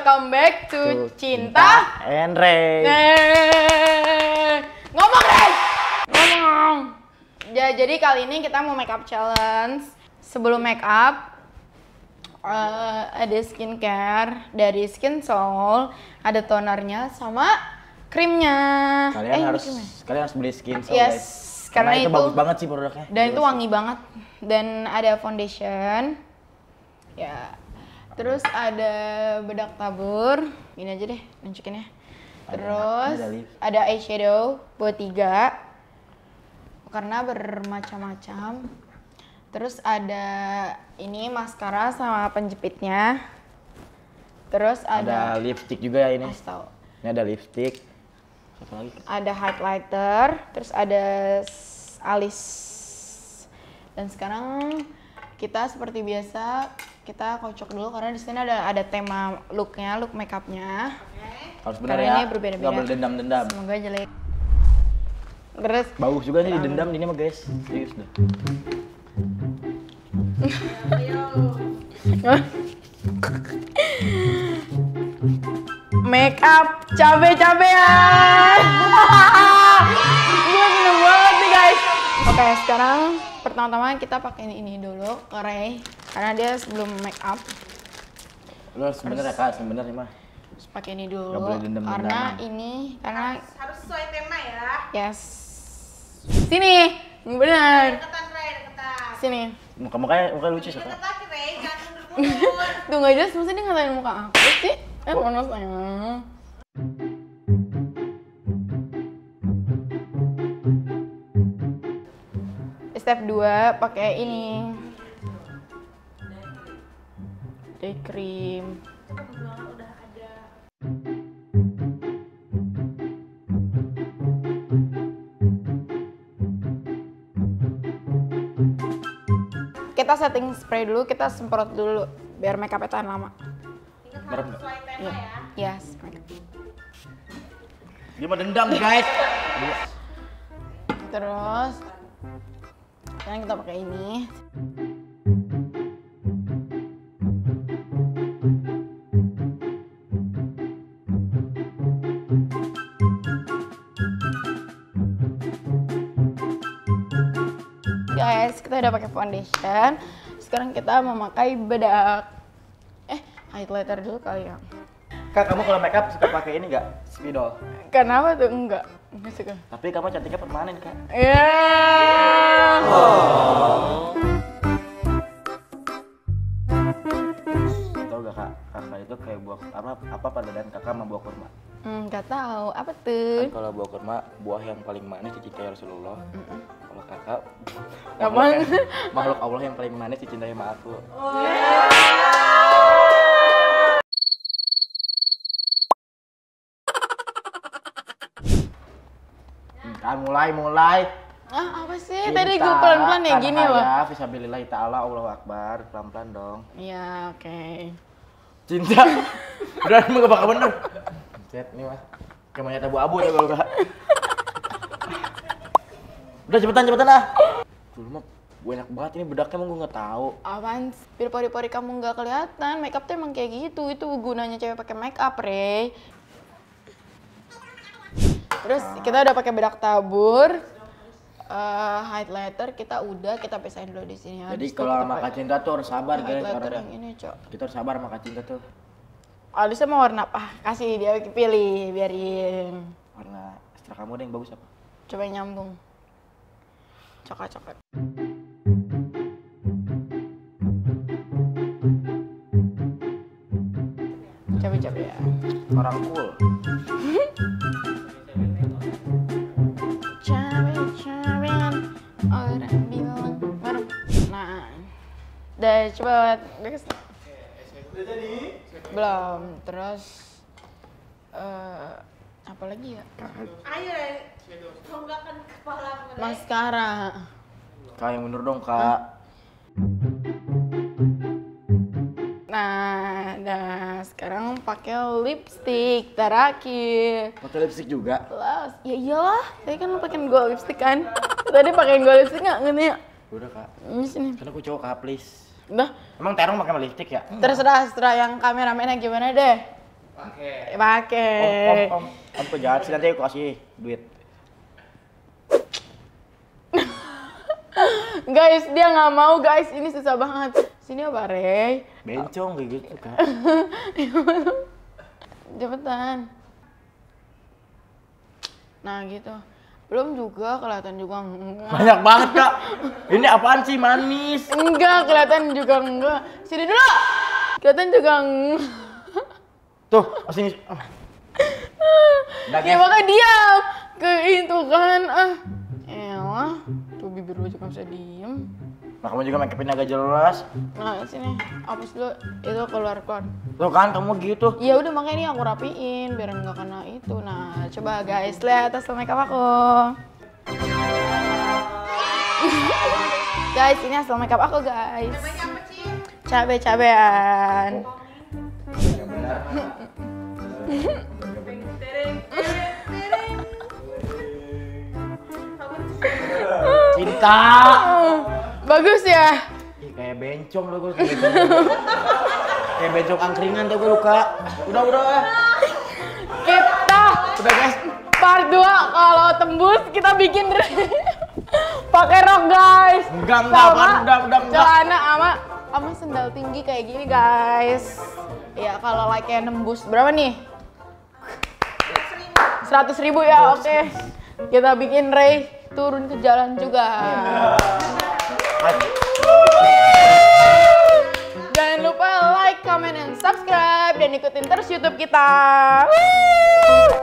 welcome back to Cinta and Ray. Ngomong Ray! Ngomong! Ya, jadi kali ini kita mau makeup challenge. Sebelum makeup, ada skincare dari Skin Soul, ada tonernya sama krimnya. Kalian harus beli Skin Soul, yes, guys. Karena itu bagus banget sih produknya. Dan itu wangi banget. Dan ada foundation. Ya. Terus ada bedak tabur. Ini aja deh nunjukinnya. Terus ada eyeshadow buat 3. Karena bermacam-macam. Terus ada ini maskara sama penjepitnya. Terus ada lipstick juga ya ini. Tahu. Ini ada lipstick. Satu lagi. Ada highlighter, terus ada alis. Dan sekarang kita seperti biasa kita kocok dulu karena di sini ada tema looknya, look makeupnya. Harus benar karena ya. Ini berbeda-beda. Nggak boleh dendam-dendam. Semoga jelek. Terus bagus juga nih didendam ini mah guys. Serius deh. Make up cabe-cabean. Gue seneng banget nih guys. Oke, sekarang pertama-tama kita pakai ini dulu ke Ray karena dia sebelum make up. Lu harus bener ya kak, sebenernya mah. Terus pakai ini dulu. Gak boleh dendam-dendam. Karena harus sesuai tema ya. Yes. Sini, benar. Deketan Ray, deketan. Sini. Mukanya lucu sih kak. Deketan Ray, jangan mundur-mundur. Tuh nggak jelas, masa dia ngatain muka aku sih? Mana sayang. Step 2 pakai ini. Day cream. Udah ada. Kita setting spray dulu, kita semprot dulu biar makeupnya tahan lama. Ingat harus sesuai tema ya. Yes. Dia mau dendam guys. Terus sekarang kita pakai ini. Guys, kita udah pakai foundation. Sekarang kita memakai bedak. Highlighter dulu kali ya. Kak, kamu kalau makeup suka pakai ini nggak? Spidol. Kenapa tuh? Enggak suka. Tapi kamu cantiknya permanen kak. Yeah. Tahu gak kak? Kakak itu kayak buah apa perbedaan kakak sama buah kurma? Nggak tahu. Apa tuh? Kan kalau buah kurma buah yang paling manis dicintai Rasulullah. Kalau kakak Apaan? makhluk Allah yang paling manis dicintai sama aku. Mulai. Apa sih? Tadi gue pelan-pelan ya gini loh. Ya, fisabilillahi ta'ala, Allahu Akbar. Pelan-pelan dong. Iya, oke. Cinta. Udah, emang gak bakal bener. Cet, nih mas. Kayak monyet abu-abu ya kalau gak. Udah cepetan ah. Dulu mah gue enak banget ini bedaknya emang gue gak tahu. Apaan? Biar pori-pori kamu nggak kelihatan. Makeup tuh emang kayak gitu. Itu gunanya cewek pakai makeup, Rey. Terus kita udah pakai bedak tabur, highlighter kita pisahin dulu di sini. Jadi kalau sama Kak Cinta tuh harus sabar guys. Highlighter yang ini, Cok. Kita harus sabar sama Kak Cinta tuh. Alisnya mau warna apa? Kasih dia pilih, biarin. Warna ekstra kamu deh yang bagus apa? Coba yang nyambung. Coklat. Coba ya. Orang cool. Cabe-cabean orang bilang marah. Nah, udah coba guys. Udah jadi? Belum. Terus apa lagi ya? Ayo Ray, tonggakkan kepala Ray. Maskara. Kak yang bener dong kak. Nah, sekarang pakai lipstick terakhir. Pakai lipstick juga? Ya iyalah, tadi kan lu pakein gold lipstick kan? Tadi pakein gold lipstick nggak ngerti ya? Udah kak. Ini sini. Karena aku cowok kak please. Udah. Emang Terong pakai lipstick ya? Terserah yang kameramennya gimana deh. Pakai. Om pejahat sih, nanti aku kasih duit. Guys, dia nggak mau guys, ini susah banget. Sini apa, Rey? Bencong kayak gitu, Kak. Cepetan. Nah gitu. Belum juga, kelihatan juga enggak. Banyak banget, Kak. Ini apaan sih, manis? Enggak, kelihatan juga enggak. Sini dulu. Kelihatan juga enggak. Tuh, sini. Ya makanya diam. Ke itu kan. Elah. Tuh bibir lu juga bisa diem. Nah, kamu juga make upin agak jelas. Nah sini, hapus dulu. Itu keluar. Tuh kan, kamu gitu. Ya udah makanya ini aku rapiin biar nggak kena itu. Nah coba guys lihat hasil makeup aku. Guys ini hasil makeup aku guys. Namanya apa sih? Cabe-cabean. Ya benar. Tereng. Cinta. Bagus ya. Ih, kayak bencong lo gue. Kayak bencong angkringan tuh gue luka. Udah. Kita Udah guys. part 2 kalau tembus kita bikin pakai rok guys. Enggak, Sama udah enggak. celana sama sendal tinggi kayak gini guys. Ya kalau like-nya nembus berapa nih? 100.000 ya, oke. Kita bikin Rey turun ke jalan juga. Jangan lupa like, comment, and subscribe dan ikutin terus YouTube kita.